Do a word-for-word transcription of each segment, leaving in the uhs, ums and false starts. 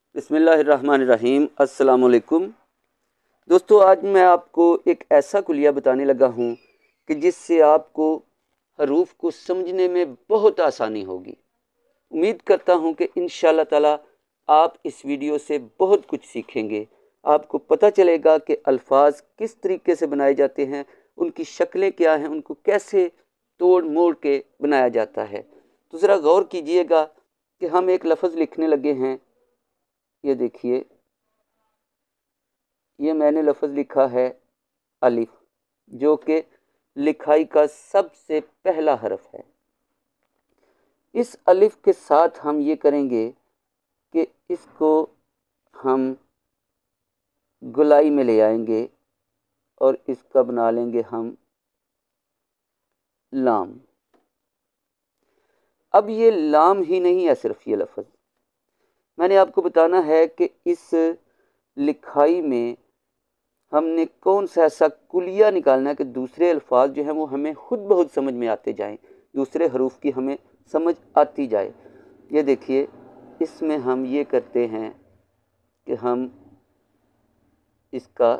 बिस्मिल्लाहिर्रहमानिर्रहीम। अस्सलाम वालेकुम दोस्तों, आज मैं आपको एक ऐसा कुलिया बताने लगा हूँ कि जिससे आपको हरूफ को समझने में बहुत आसानी होगी। उम्मीद करता हूँ कि इंशाअल्लाह ताला आप इस वीडियो से बहुत कुछ सीखेंगे। आपको पता चलेगा कि अल्फाज किस तरीके से बनाए जाते हैं, उनकी शक्लें क्या हैं, उनको कैसे तोड़ मोड़ के बनाया जाता है। तो ज़रा गौर कीजिएगा कि हम एक लफ्ज़ लिखने लगे हैं। ये देखिए, ये मैंने लफ्ज़ लिखा है अलिफ, जो कि लिखाई का सबसे पहला हरफ है। इस अलिफ के साथ हम ये करेंगे कि इसको हम गुलाई में ले आएंगे और इसका बना लेंगे हम लाम। अब ये लाम ही नहीं है सिर्फ ये लफ्ज़, मैंने आपको बताना है कि इस लिखाई में हमने कौन सा ऐसा कुलिया निकालना है कि दूसरे अल्फाज जो हैं वो हमें खुद बहुत समझ में आते जाएं, दूसरे हरूफ की हमें समझ आती जाए। ये देखिए, इसमें हम ये करते हैं कि हम इसका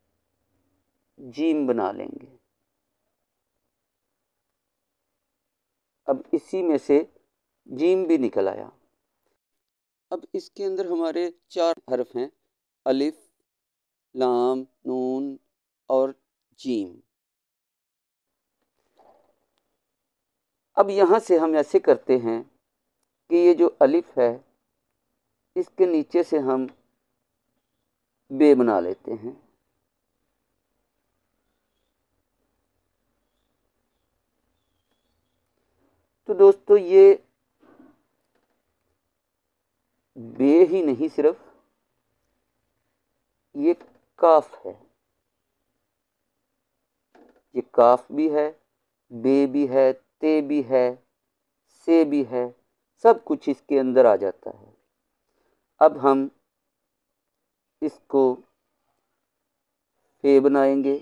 जीम बना लेंगे। अब इसी में से जीम भी निकल आया। अब इसके अंदर हमारे चार हरफ हैं, अलिफ, लाम, नून और जीम। अब यहाँ से हम ऐसे करते हैं कि ये जो अलिफ है इसके नीचे से हम बे बना लेते हैं। तो दोस्तों, ये बे ही नहीं, सिर्फ ये काफ है। ये काफ भी है, बे भी है, ते भी है, से भी है, सब कुछ इसके अंदर आ जाता है। अब हम इसको फे बनाएंगे।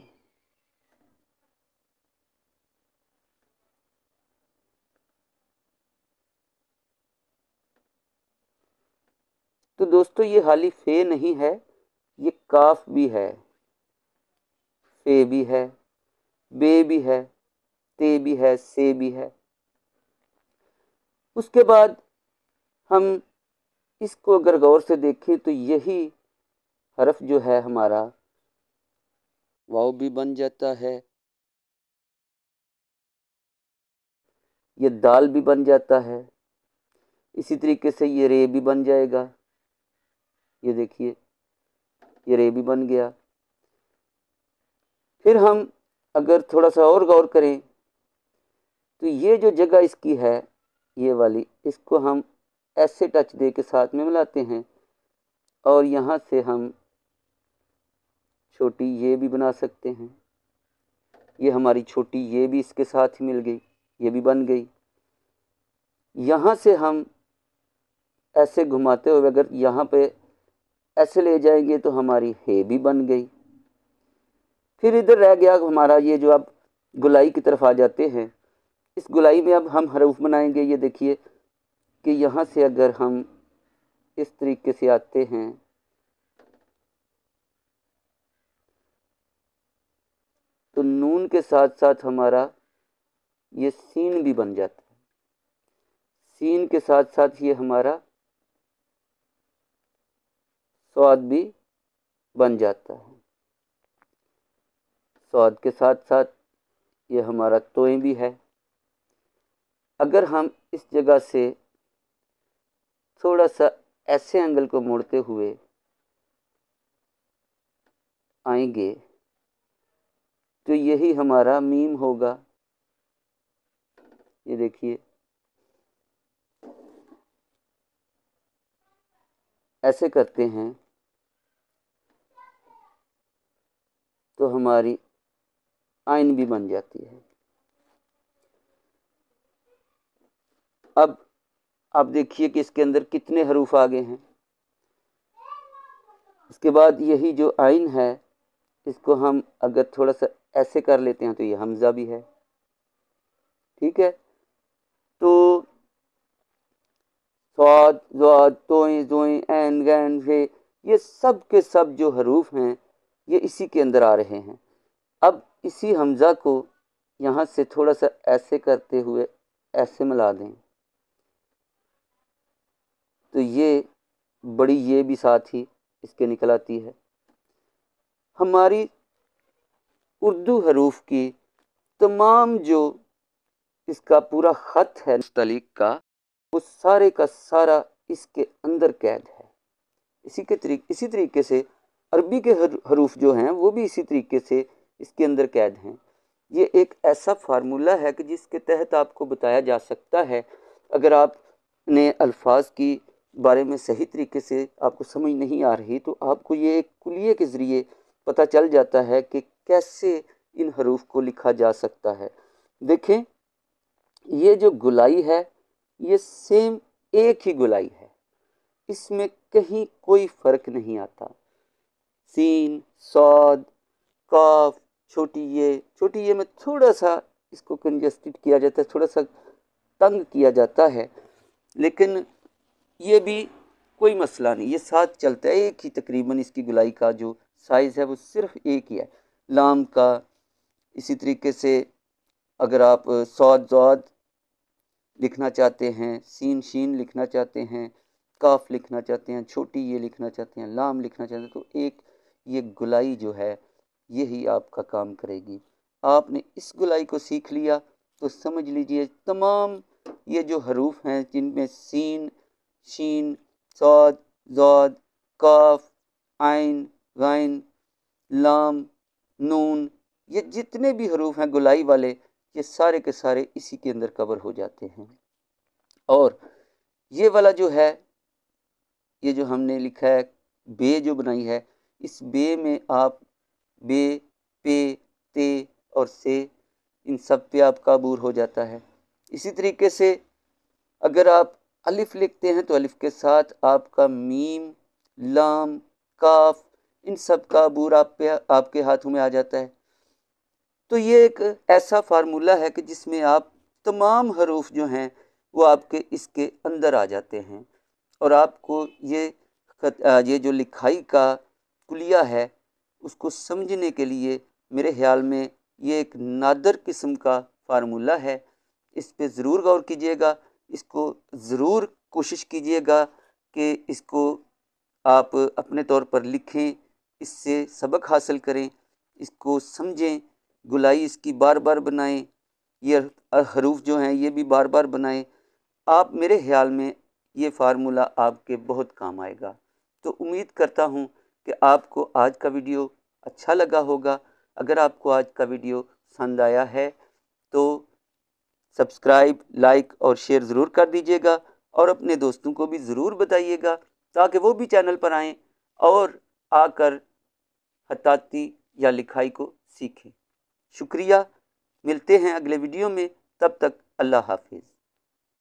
तो दोस्तों, ये हाली फे नहीं है, ये काफ भी है, फे भी है, बे भी है, ते भी है, से भी है। उसके बाद हम इसको अगर गौर से देखें तो यही हरफ जो है हमारा वाव भी बन जाता है, ये दाल भी बन जाता है, इसी तरीके से ये रे भी बन जाएगा। ये देखिए, ये रे भी बन गया। फिर हम अगर थोड़ा सा और गौर करें तो ये जो जगह इसकी है, ये वाली, इसको हम ऐसे टच दे के साथ में मिलाते हैं और यहाँ से हम छोटी ये भी बना सकते हैं। ये हमारी छोटी ये भी इसके साथ ही मिल गई, ये भी बन गई। यहाँ से हम ऐसे घुमाते हुए अगर यहाँ पे ऐसे ले जाएंगे तो हमारी हे भी बन गई। फिर इधर रह गया हमारा ये जो अब गुलाई की तरफ आ जाते हैं। इस गुलाई में अब हम हरूफ बनाएंगे। ये देखिए कि यहाँ से अगर हम इस तरीके से आते हैं तो नून के साथ साथ हमारा ये सीन भी बन जाता है। सीन के साथ साथ ये हमारा स्वाद भी बन जाता है। स्वाद के साथ साथ ये हमारा तोय भी है। अगर हम इस जगह से थोड़ा सा ऐसे एंगल को मोड़ते हुए आएंगे तो यही हमारा मीम होगा। ये देखिए, ऐसे करते हैं तो हमारी आइन भी बन जाती है। अब आप देखिए कि इसके अंदर कितने हरूफ आ गए हैं। इसके बाद यही जो आइन है, इसको हम अगर थोड़ा सा ऐसे कर लेते हैं तो ये हमज़ा भी है। ठीक है, तो स्वाद ज़ाद तोई ज़ोई ऐन गैन रे, ये सब के सब जो हरूफ हैं ये इसी के अंदर आ रहे हैं। अब इसी हमज़ा को यहाँ से थोड़ा सा ऐसे करते हुए ऐसे मिला दें तो ये बड़ी ये भी साथ ही इसके निकल आती है। हमारी उर्दू हरूफ की तमाम जो इसका पूरा ख़त है मुस्तलिक का, वो सारे का सारा इसके अंदर कैद है। इसी के तरीके इसी तरीके से अरबी के हरूफ जो हैं वो भी इसी तरीके से इसके अंदर कैद हैं। ये एक ऐसा फार्मूला है कि जिसके तहत आपको बताया जा सकता है, अगर आपने अल्फाज की बारे में सही तरीके से आपको समझ नहीं आ रही तो आपको ये एक कुलिये के ज़रिए पता चल जाता है कि कैसे इन हरूफ को लिखा जा सकता है। देखें, ये जो गुलाई है ये सेम एक ही गुलाई है, इसमें कहीं कोई फ़र्क नहीं आता। सीन, सौद, काफ, छोटी ये छोटी ये में थोड़ा सा इसको कंजस्टेड किया जाता है, थोड़ा सा तंग किया जाता है, लेकिन ये भी कोई मसला नहीं, ये साथ चलता है। एक ही तकरीबन इसकी गुलाई का जो साइज़ है वो सिर्फ एक ही है। लाम का इसी तरीके से अगर आप सौद ज़ौद लिखना चाहते हैं, सीन शीन लिखना चाहते हैं, काफ लिखना चाहते हैं, छोटी ये लिखना चाहते हैं, लाम लिखना चाहते हैं, तो एक ये गुलाई जो है यही आपका काम करेगी। आपने इस गुलाई को सीख लिया तो समझ लीजिए तमाम ये जो हरूफ हैं जिनमें सीन, शीन, सौद, ज़ौद, काफ, आइन, गाइन, लाम, नून, ये जितने भी हरूफ हैं गुलाई वाले, ये सारे के सारे इसी के अंदर कवर हो जाते हैं। और ये वाला जो है, ये जो हमने लिखा है बे जो बनाई है, इस बे में आप बे, पे, ते और से, इन सब पे आपका अबूर हो जाता है। इसी तरीके से अगर आप अलिफ लिखते हैं तो अलिफ के साथ आपका मीम, लाम, काफ, इन सब का अबूर आप पे आपके हाथों में आ जाता है। तो ये एक ऐसा फार्मूला है कि जिसमें आप तमाम हरूफ जो हैं वो आपके इसके अंदर आ जाते हैं, और आपको ये ये जो लिखाई का कुलिया है उसको समझने के लिए मेरे ख्याल में ये एक नादर किस्म का फार्मूला है। इस पे ज़रूर गौर कीजिएगा, इसको ज़रूर कोशिश कीजिएगा कि इसको आप अपने तौर पर लिखें, इससे सबक हासिल करें, इसको समझें, गुलाई इसकी बार बार बनाएं, ये हरूफ जो हैं ये भी बार बार बनाएं। आप मेरे ख्याल में ये फार्मूला आपके बहुत काम आएगा। तो उम्मीद करता हूँ कि आपको आज का वीडियो अच्छा लगा होगा। अगर आपको आज का वीडियो पसंद आया है तो सब्सक्राइब, लाइक और शेयर ज़रूर कर दीजिएगा, और अपने दोस्तों को भी ज़रूर बताइएगा ताकि वो भी चैनल पर आएँ और आकर खताती या लिखाई को सीखें। शुक्रिया, मिलते हैं अगले वीडियो में, तब तक अल्लाह हाफिज़।